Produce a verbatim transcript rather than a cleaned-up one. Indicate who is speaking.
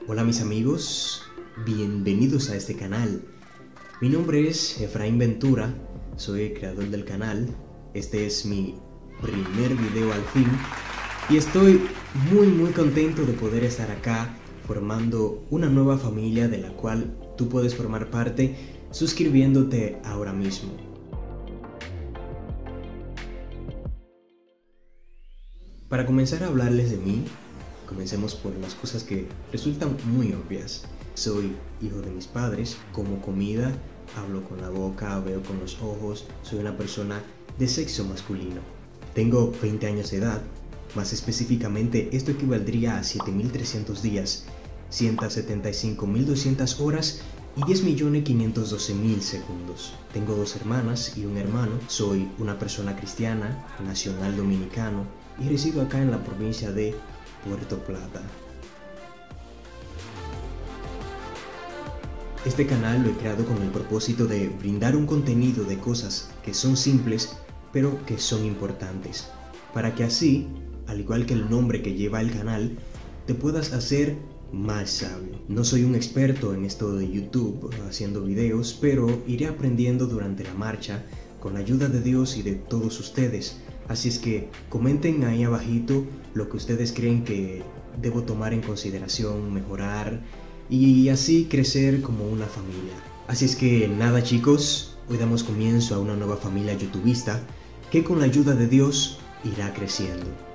Speaker 1: Hola mis amigos, bienvenidos a este canal. Mi nombre es Efraín Ventura, soy el creador del canal. Este es mi primer video al fin y estoy muy muy contento de poder estar acá formando una nueva familia de la cual tú puedes formar parte suscribiéndote ahora mismo. Para comenzar a hablarles de mí, comencemos por las cosas que resultan muy obvias. Soy hijo de mis padres, como comida, hablo con la boca, veo con los ojos, soy una persona de sexo masculino. Tengo veinte años de edad, más específicamente esto equivaldría a siete mil trescientos días, ciento setenta y cinco mil doscientas horas y diez millones quinientos doce mil segundos. Tengo dos hermanas y un hermano, soy una persona cristiana, nacional dominicano y resido acá en la provincia de Puerto Plata. Este canal lo he creado con el propósito de brindar un contenido de cosas que son simples, pero que son importantes, para que así, al igual que el nombre que lleva el canal, te puedas hacer más sabio. No soy un experto en esto de YouTube haciendo videos, pero iré aprendiendo durante la marcha con la ayuda de Dios y de todos ustedes. Así es que comenten ahí abajito lo que ustedes creen que debo tomar en consideración, mejorar y así crecer como una familia. Así es que nada chicos, hoy damos comienzo a una nueva familia youtubista que con la ayuda de Dios irá creciendo.